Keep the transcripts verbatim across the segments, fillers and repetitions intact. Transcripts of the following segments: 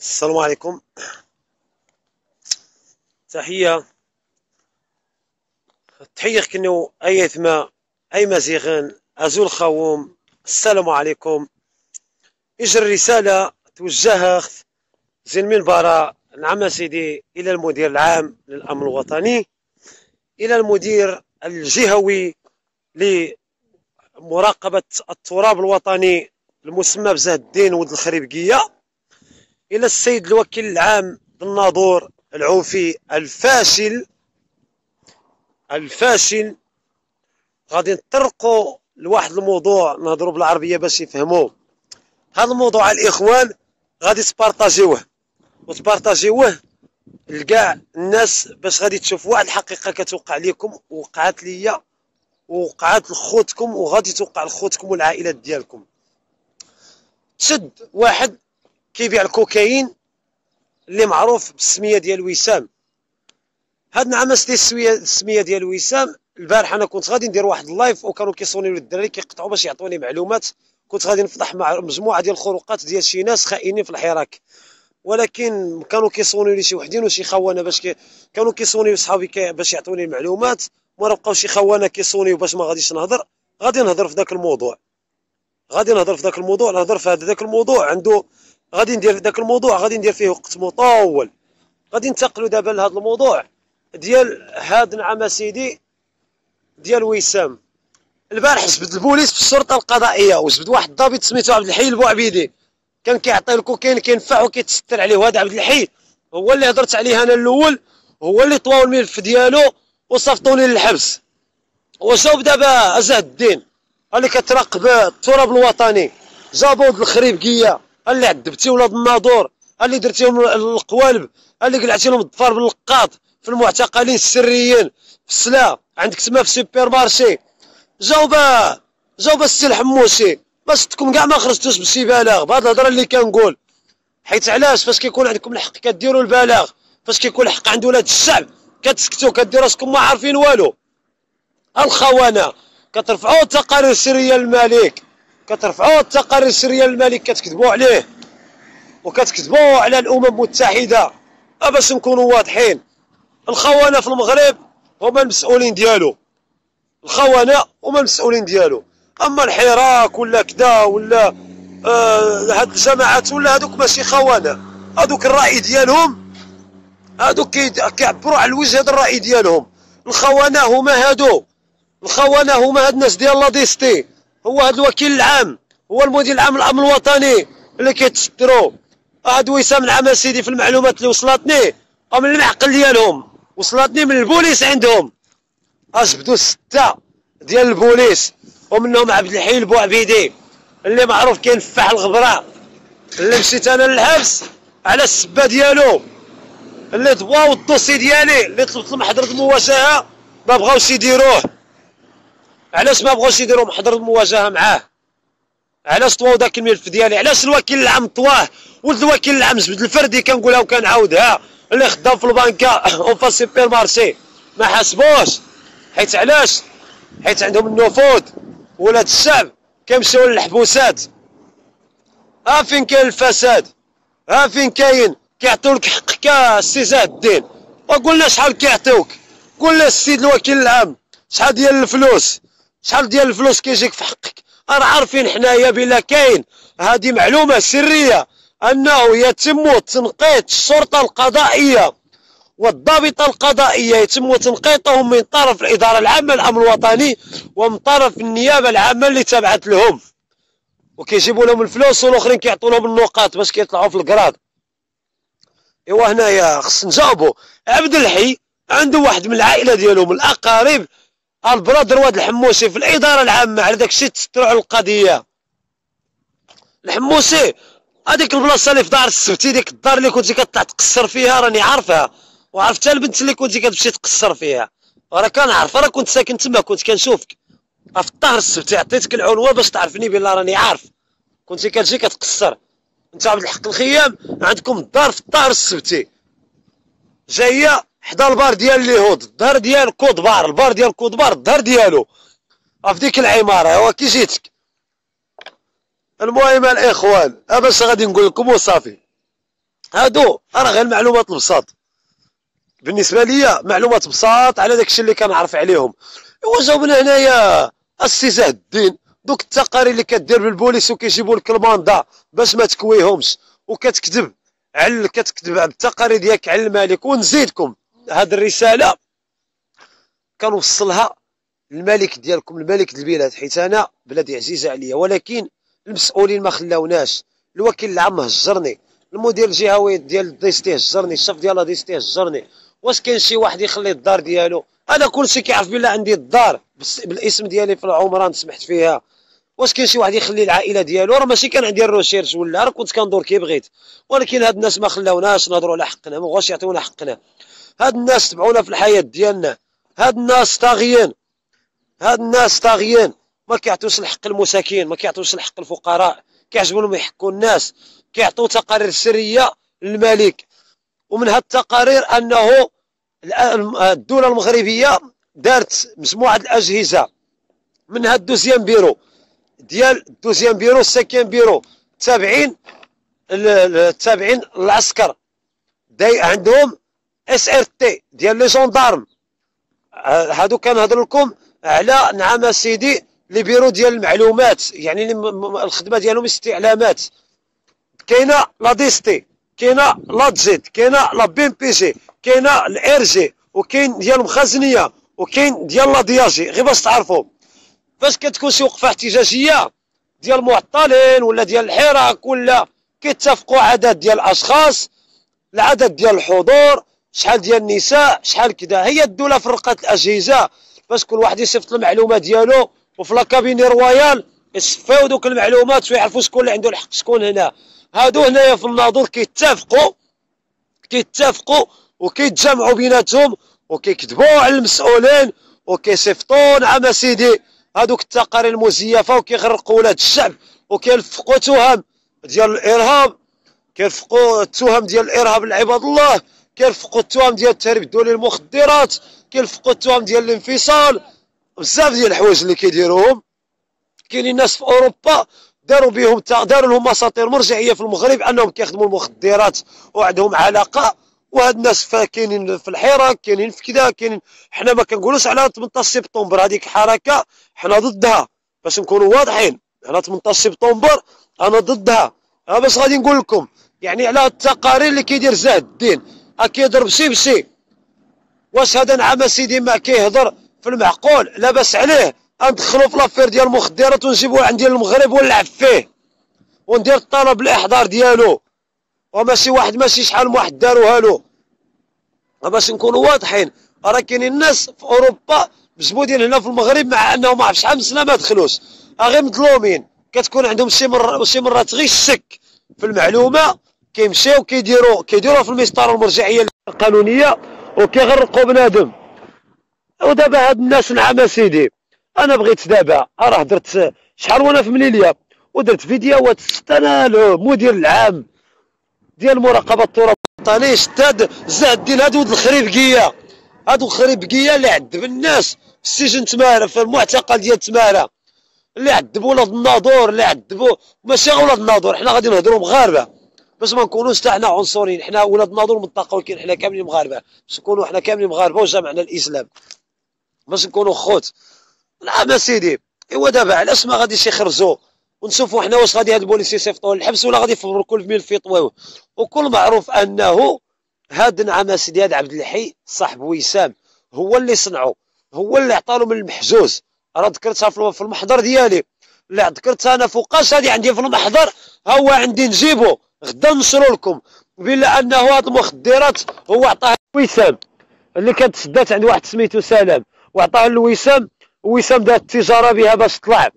السلام عليكم. تحية تحية كنو أي ثما أي مزيغن أزول خوم. السلام عليكم. إجر رسالة توجهها زين من برا نعم سيدي إلى المدير العام للأمن الوطني، إلى المدير الجهوي لمراقبة التراب الوطني المسمى بزهد الدين ولد الخريبقية، إلى السيد الوكيل العام بالناظور العوفي الفاشل الفاشل. غادي نطرقوا لواحد الموضوع نهضروا بالعربية باش يفهموا هذا الموضوع. الإخوان غادي تبارطاجيوه وتبارطاجيوه لكاع الناس باش غادي تشوفوا واحد الحقيقة كتوقع لكم، وقعت ليا وقعت لخوتكم وغادي توقع لخوتكم والعائلات ديالكم. تشد واحد كيبيع الكوكايين اللي معروف بالسميه ديال وسام. هاد نعمس لي السميه ديال وسام. البارح انا كنت غادي ندير واحد اللايف وكانوا كيصونيو الدراري كيقطعوا باش يعطوني معلومات، كنت غادي نفضح مع مجموعه ديال الخروقات ديال شي ناس خائنين في الحراك، ولكن كانوا كيصونيو لي شي وحدين وشي خوانه باش كي كانوا كيصونيو صحابي كي باش يعطوني المعلومات، وما بقاو شي خوانه كيصونيو باش ما غاديش نهضر. غادي نهضر في ذاك الموضوع غادي نهضر في ذاك الموضوع نهضر في هذا ذاك الموضوع عنده غادي ندير في ذاك الموضوع غادي ندير فيه وقت مطول. غادي ننتقلوا دابا لهذا الموضوع ديال هاد نعم سيدي ديال وسام. البارح جبد البوليس في الشرطه القضائيه وجبد واحد الضابط سميتو عبد الحي البوعبيدي، كان كيعطي الكوكايين كينفع وكيتستر عليه. وهذا عبد الحي هو اللي هضرت عليه انا الاول، هو اللي طواو الملف ديالو وصيفطوني للحبس. وجاوب دابا ازهد الدين اللي كتراقب التراب الوطني، جابوا ولد الخريبقيه اللي عذبتي ولاد الناظور، اللي درتيهم القوالب، اللي قلعتي لهم الظفار باللقاط في المعتقلين السريين في السلا عندك تما في سوبر مارشي. جاوبه جاوبه السي الحموسي ما صدتكم كاع ما خرجتوش بشي بلاغ بهاد الهضره اللي كنقول. حيت علاش فاش كيكون عندكم الحق كديروا البلاغ، فاش كيكون الحق عند ولاد الشعب كتسكتوا كديروا راسكم ما عارفين والو. الخونه كترفعوا التقارير السريه للملك، كترفعوا التقارير السريه للملك كتكذبوا عليه وكتكذبوا على الامم المتحده. باش نكونوا واضحين، الخونه في المغرب هما المسؤولين ديالو، الخونه هما المسؤولين ديالو. اما الحراك ولا كدا ولا آه هاد الجماعات ولا هادوك ماشي خونه، هادوك الراي ديالهم، هادوك كيعبروا على الوجه هذا الراي ديالهم. الخونه هما هادو، الخونه هما هاد الناس ديال لاديستي، هو هاد الوكيل العام، هو المدير العام للامن الوطني اللي كيتستروا. هاد وسام نعم سيدي في المعلومات اللي وصلتني او من المعقل ديالهم وصلتني من البوليس عندهم، اجبدوا سته ديال البوليس ومنهم عبد الحي البوعبيدي اللي معروف كينفح الغبره، اللي مشيت انا للحبس على السبه ديالو، اللي طواو الدوسي ديالي اللي طلبت محضر المواجهه ما بغاوش يديروه. علاش ما بغاوش يديروا محضر المواجهه معاه؟ علاش طواو داك الملف ديالي؟ علاش الوكيل العام طواه؟ ولد الوكيل العام جبد الفردي كنقولها وكنعاودها اللي خدام في البنكه اون سوبر مارشي ما حاسبوش. حيت علاش؟ حيت عندهم النفوذ، ولاد الشعب كيمشيو للحبوسات. ها فين كاين الفساد، ها فين كاين كيعطيولك حقك السي زهد الدين. وقلنا شحال كيعطيوك؟ قلنا السيد الوكيل العام شحال ديال الفلوس، شحال ديال الفلوس كيجيك في حقك؟ راه عارفين حنايا بلا كاين، هذه معلومه سريه انه يتم تنقيط الشرطه القضائيه والضابطه القضائيه يتم تنقيطهم من طرف الاداره العامه للامن الوطني ومن طرف النيابه العامه اللي تابعت لهم، وكيجيبوا لهم الفلوس والاخرين كيعطوا لهم النقاط باش كيطلعوا في الكراد. ايوا هنايا خص نجاوبوا. عبد الحي عنده واحد من العائله ديالو من الاقارب البرادر واد الحموسي في الاداره العامه على داك الشيء تستروا على القضيه. الحموسي هذيك البلاصه اللي في دار السبتي، ديك الدار اللي كنتي كطلع تقصر فيها راني عارفها، وعرفتها البنت اللي كنتي كتمشي تقصر فيها راه كنعرفها، راه كنت ساكن تما كنت كنشوفك في الدار السبتي. عطيتك العنوان باش تعرفني بلا راني عارف، كنتي كتجي كتقصر انت عبد الحق الخيام. عندكم الدار في الدار السبتي جايه حدا البار ديال اليهود، الدار ديال كودبار، البار ديال كودبار الدار ديالو في ديك العماره. هو كي جيتك. المهم الاخوان باش غادي نقول لكم وصافي، هادو راه غير المعلومات البساط بالنسبه ليا، معلومات بساط على داكشي اللي كنعرف عليهم. ايوا جاوبنا هنايا السي زاه الدين، دوك التقارير اللي كدير بالبوليس وكيجيبوا لك الماندا باش ما تكويهمش، وكتكذب على كتكذب بالتقارير ديالك على الملك. ونزيدكم هاد الرساله كنوصلها للملك ديالكم، الملك ديال البلاد، حيت انا بلادي عزيزه عليا، ولكن المسؤولين ما خلاوناش. الوكيل العام هجرني، المدير الجهوي ديال ديستي هجرني، الشاف ديال ديستي هجرني. واش كاين شي واحد يخلي الدار ديالو؟ انا كلشي كيعرف بلي عندي الدار بالاسم ديالي في العمران سمحت فيها. واش كاين شي واحد يخلي العائله ديالو؟ راه ماشي كان عندي الروشيرش ولا، راه كنت كندور كي بغيت، ولكن هاد الناس ما خلاوناش نهضروا على حقنا، ما بغاوش يعطيونا حقنا. هاد الناس تبعونا في الحياه ديالنا، هاد الناس طاغيين، هاد الناس طاغيين، ما كيعطيوش الحق المساكين، ما كيعطيوش الحق الفقراء، كيعجبهم يحكوا الناس، كيعطيو تقارير سريه للملك. ومن هاد التقارير انه الدوله المغربيه دارت مجموعه الاجهزه من هاد دوزيام بيرو ديال دوزيام بيرو ساكن بيرو تابعين التابعين للعسكر، داي عندهم اس ار تي ديال لي جوندارم. هادو كنهضر لكم على نعم سيدي لي بيرو ديال المعلومات، يعني الخدمه ديالهم استعلامات. كاينه لا ديستي، كاينه لا تزيد، كاينه لا بي ام بي جي، كاينه الار جي، وكاين ديال المخازنيه، وكاين ديال لا دياجي. غير باش تعرفوا، فاش كتكون شي وقفه احتجاجيه ديال المعطلين ولا ديال الحراك ولا، كيتفقوا عدد ديال الاشخاص، العدد ديال الحضور، شحال ديال النساء، شحال كذا. هي الدوله فرقات الاجهزه باش كل واحد يصيفط المعلومات ديالو، وفي لاكابيني رويال يصفيو دوك المعلومات ويعرفوا شكون اللي عنده الحق شكون هنا. هادو هنايا في الناظور كيتفقوا كيتفقوا وكيتجمعوا بيناتهم وكيكذبوا على المسؤولين وكيصيفطوا نعم سيدي هادوك التقارير المزيفه، وكيغرقوا ولاد الشعب، وكيلفقوا تهم ديال الارهاب، كيرفقوا التهم ديال الارهاب لعباد الله، كيرفقوا التهم ديال التهريب الدولي للمخدرات، كيرفقوا التهم ديال الانفصال، بزاف ديال الحوايج اللي كيديروهم. كاينين ناس في اوروبا داروا بهم داروا لهم اساطير مرجعيه في المغرب انهم كيخدموا المخدرات وعندهم علاقه، وهاد الناس كاينين في الحراك، كاينين في كذا، كاينين. حنا ما كنقولوش على ثمنطاش سبتمبر هذيك حركه حنا ضدها، باش نكونوا واضحين. على ثمنطاش سبتمبر انا ضدها، ها باش غادي نقول لكم يعني على التقارير اللي كيدير زاه الدين، كيضرب شي بشي. واش هذا نعم سيدي ما كيهضر في المعقول؟ لا باس عليه، ندخلو في لافير ديال المخدرات ونجيبوه عندي المغرب ونلعب فيه وندير الطلب الاحضار ديالو، وماشي واحد ماشي شحال من واحد داروها له. باش نكونوا واضحين، راه كاينين الناس في اوروبا مجبودين هنا في المغرب مع انهم ما عرف شحال من سنه ما دخلوش، غير مظلومين. كتكون عندهم شي مره شي مرات غير الشك في المعلومه، كيمشيو كيديروا كيديروها في المسطره المرجعيه القانونيه وكيغرقوا بنادم. ودابا هاد الناس نعم سيدي، انا بغيت دابا راه درت شحال وانا في مليليا ودرت فيديوهات، انا المدير العام ديال المراقبه التراب الوطني شتاد زاه الدين هادو الخريبكيه، هادو الخريبكيه اللي عذب الناس في السجن تماره، في المعتقل ديال تماره، اللي عذبوا ولاد الناظور، اللي عذبوا ماشي غير ولاد الناظور، حنا غادي نهضروا مغاربه باش ما نكونوش حتى حنا عنصريين. حنا ولاد الناظور منطقه، ولكن حنا كاملين مغاربه، باش نكونوا حنا كاملين مغاربه وجمعنا الاسلام، باش نكونوا خوت. نعم سيدي. ايوا دابا علاش ما غاديش يخرجوا ونشوفوا حنا واش غادي هاد البوليس يصيفطوه للحبس ولا غادي يفبروا كل ميل في يطويوه؟ وكل معروف انه هاد نعم سيدي هاد عبد الحي صاحب وسام هو اللي صنعو، هو اللي عطالو من المحجوز. راه ذكرتها في المحضر ديالي، اللي ذكرتها انا فوقاش هادي عندي في المحضر، ها هو عندي نجيبو غدا نشرو لكم بلا انه هاد المخدرات هو عطاها وسام اللي كانت سدات عند واحد سميتو سلام، وعطاها لوسام، وسام دار التجاره بها باش طلع.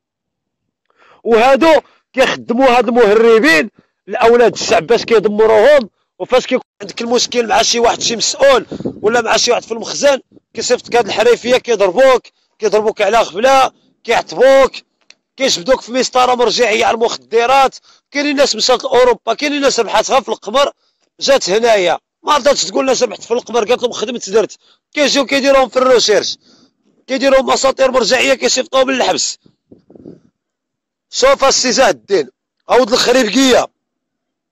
وهادو كيخدموا هاد المهربين لاولاد الشعب باش كيدمروهم، وفاش كيكون عندك المشكل مع شي واحد شي مسؤول ولا مع شي واحد في المخزن كيصيفطك هاد الحريفيه، كيضربوك كيضربوك على غفله، كيعتبوك، كيجبدوك في مسطره مرجعيه على المخدرات. كاينين ناس مشات لاوروبا، كاينين ناس ربحتها في القمر جات هنايا، ما رضاتش تقول ناس ربحت في القمر، قالت لهم خدمت درت. كيجيو كيديروهم في الروشيرش، كيديروهم اساطير مرجعيه، كيصيفطوهم للحبس. شوف السي زاه الدين عود الخريبكيه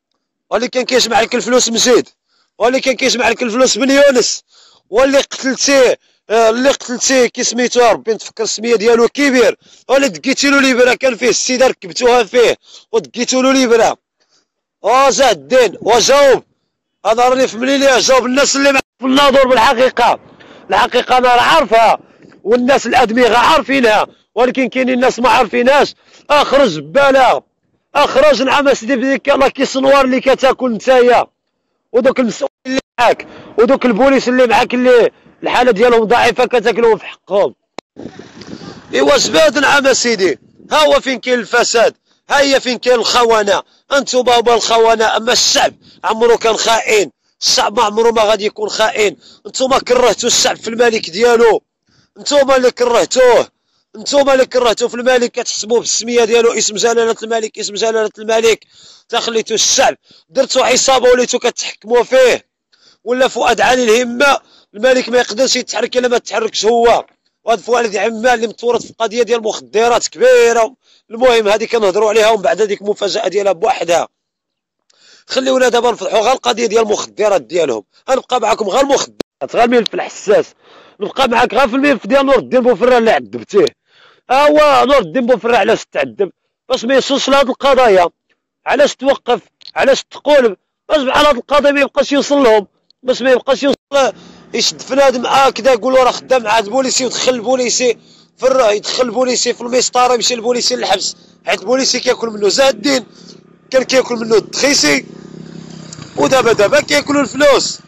واللي كان كيجمع لك الفلوس مزيد، واللي كان كيجمع لك الفلوس من يونس، واللي قتلتيه اللي قتلتيه كي سميتو ربي نتفكر السميه ديالو كبير، واللي دقيتي له ليبره كان فيه السيده ركبتوها فيه ودقيتو له ليبره. اه زاد الدين وجاوب. انا راني فهمني ليه جاوب الناس اللي معك في الناظور بالحقيقه. الحقيقه انا راه عارفها والناس الادمغه عارفينها، ولكن كاينين الناس ما عارفينهاش. اخرج بلا اخرج نعم سيدي بديك الله كي صنوار اللي كتاكل نتايا ودوك المسؤولين اللي معاك ودوك البوليس اللي معاك اللي الحاله ديالهم ضعيفه كتاكلهم في حقهم. ايوا زباد نعم سيدي، ها هو فين كاين الفساد، ها هي فين كاين الخونه. انتم هما الخونه، اما الشعب عمرو كان خائن، الشعب ما عمرو ما غادي يكون خائن. انتم كرهتوا الشعب في الملك ديالو، انتم اللي كرهتوه، انتم اللي كرهتوه في الملك. كتحسبوه بالسميه ديالو اسم جلاله الملك اسم جلاله الملك، تخليتوا الشعب درتوا عصابه وليتوا كتحكموا فيه. ولا فؤاد علي الهمه الملك ما يقدرش يتحرك الا ما تحركش هو. وهذا فؤاد عمال اللي متورط في قضيه ديال المخدرات كبيره. المهم هذه كنهضروا عليها ومن بعد هذيك المفاجاه ديالها بوحدها. خليونا دابا نفتحوا غير القضيه ديال المخدرات ديالهم. غنبقى معكم غير المخدرات، غير الملف الحساس. نبقى معاك غير في الملف ديال نور الدين بوفرة اللي عذبتيه. ها هو نور الدين بوفرة علاش تعذب؟ باش ما يوصلش لهاد القضايا. علاش توقف؟ علاش تقول؟ باش بحال هاد القضيه ما يبقاش يوصل لهم، باش ما يبقاش يوصل يشد فنادم هكذا يقولوا راه خدام مع البوليسي ويدخل البوليسي في الراه يدخل البوليسي في المسطره يمشي البوليسي للحبس، حيت البوليسي كياكل منه زاد الدين، كان كياكل منه الدخيسي ودابا دابا كياكلوا الفلوس.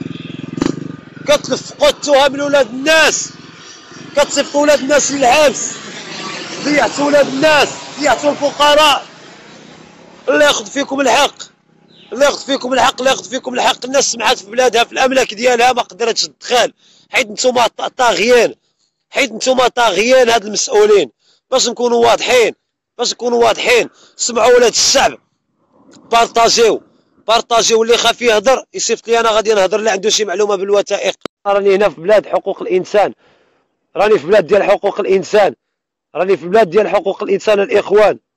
كتلفقوا التهم من ولاد الناس، كتصيفطوا ولاد الناس للحبس، ضيعتوا ولاد الناس، ضيعتوا الفقراء. الله ياخذ فيكم الحق، الله ياخذ فيكم الحق، الله ياخذ فيكم الحق. الناس سمعت في بلادها في الاملاك ديالها ما قدرتش تدخل، حيت نتوما طاغيين، حيت نتوما طاغيين هاد المسؤولين. باش نكونوا واضحين، باش نكونوا واضحين، سمعوا ولاد الشعب، بارطاجيو بارطاجيو. اللي خاف يهضر يصيفط لي انا غادي نهضر، اللي عنده شي معلومه بالوثائق. راني هنا في بلاد حقوق الانسان، راني في بلاد ديال حقوق الانسان، راني في بلاد ديال حقوق الانسان الاخوان.